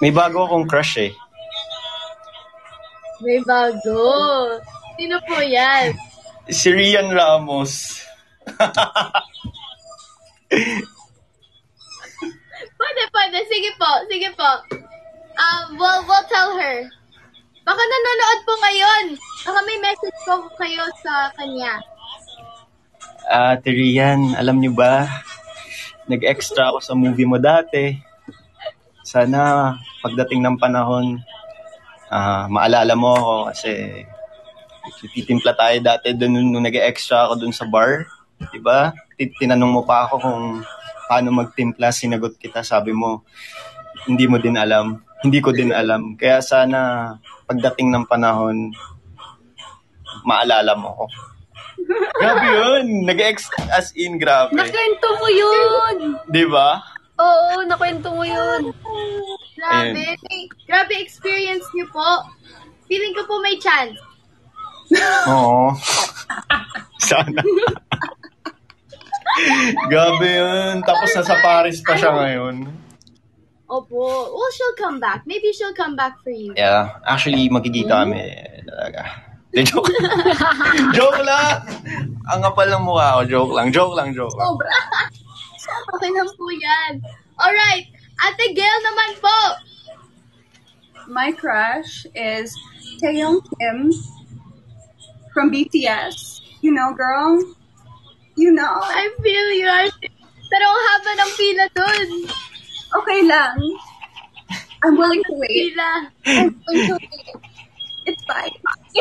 May bago akong crush eh. May bago. Sino po yan? Si Rian Ramos. Pwede. Sige po. We'll tell her. Baka nanonood po ngayon. Baka may message po kayo sa kanya. Ate Rian, alam niyo ba, nag-extra ako sa movie mo dati. Sana pagdating ng panahon, maalala mo ako kasi titimpla tayo dati doon nung nag-extra ako doon sa bar. Diba? Tinanong mo pa ako kung paano magtimpla, sinagot kita, sabi mo, hindi mo din alam. Hindi ko din alam. Kaya sana pagdating ng panahon, maalala mo ko. Grabe yun. As in, grabe. Nakwento mo yun. Di ba? Oo, nakwento mo yun. Grabe. Grabe experience niyo po. Feeling ko po may chance. Oo. Sana. Grabe yun. Tapos nasa Paris pa siya ngayon. Opo. Well, she'll come back. Maybe she'll come back for you. Yeah. Actually, magkikita kami talaga. Joke. Joke lang. Ang kapal ng mukha ko. Joke lang. Sobra. Okay lang po yan. Alright. Ate Gail naman po. My crush is Taeyong Kim from BTS. You know, girl? You know. I feel you. Pero ang haba ng pila dun. Okay lang. I'm willing to wait. Pila. I'm willing to wait. It's fine.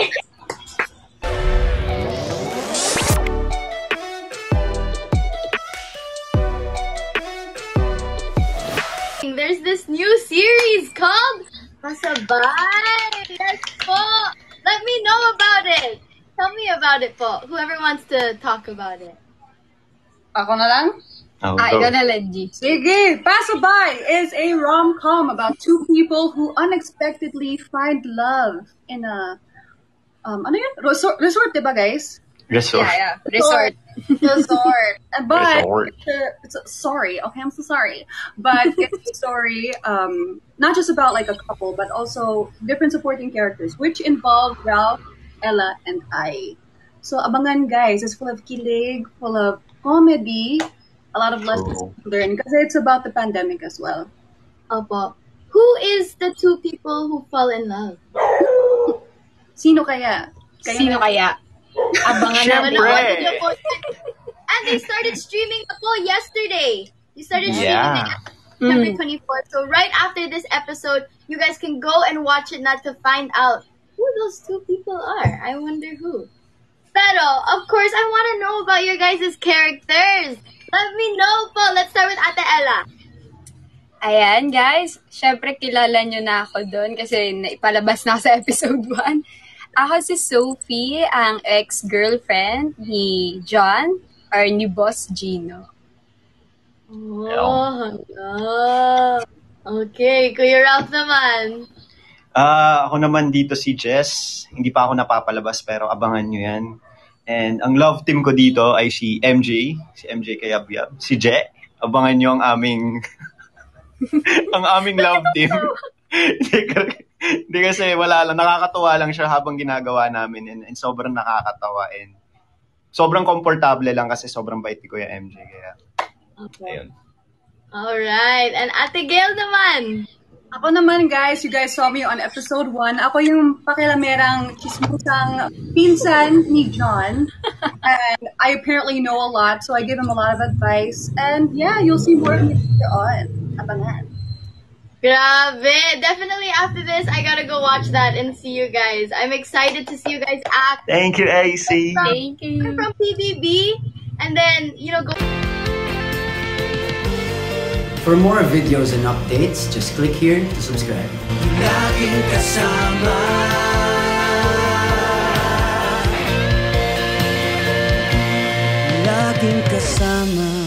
There's this new series called Pasabay. Yes po. Let me know about it. Tell me about it po. Whoever wants to talk about it. Ako na lang? Ikaw na, Lenji. Sige! Pasabay is a rom-com about two people who unexpectedly find love in a... ano yun? Resort, diba, guys? Resort. Yeah. Resort. But Resort. Sorry, okay, I'm so sorry. But it's a story, not just about like a couple, but also different supporting characters, which involve Ralph, Ella, and I. So abangan, guys. It's full of kilig, full of comedy, a lot of lessons to learn because it's about the pandemic as well. Opo. Who is the two people who fall in love? Sino kaya? Sino kaya? Abangan natin. Siyempre. And they started streaming po yesterday. You started streaming Yeah. it September 24th. So right after this episode, you guys can go and watch it not to find out who those two people are. I wonder who. Pero, of course, I want to know about your guys' characters. Let me know po. Let's start with Ate Ella. Ayan, guys. Syempre, kilala nyo na ako doon kasi naipalabas na ako sa episode 1. Ako si Sophie, ang ex-girlfriend ni John or ni Boss Gino. Oh, okay. Kuya Ralph naman. Ako naman dito si Jess. Hindi pa ako napapalabas pero abangan nyo yan. And ang love team ko dito ay si MJ Kayabyab. Si Je. Abangan nyo ang aming ang aming love team. Hindi kasi wala lang. Nakakatuwa lang siya habang ginagawa namin. And sobrang nakakatawa. And sobrang komportable lang kasi sobrang bait ko yung MJ. Kaya, ayun. Alright. And Ate Gail naman. Ako naman, guys, you guys saw me on episode 1. Ako yung pakilamerang chismusang pinsan ni John. And I apparently know a lot, so I give him a lot of advice. And yeah, you'll see more of me later on. Abangan. Grabe. Definitely after this, I gotta go watch that and see you guys. I'm excited to see you guys act. Thank you, AC. Thank you. I'm from PBB. And then, go... For more videos and updates, just click here to subscribe. Laging kasama. Laging kasama.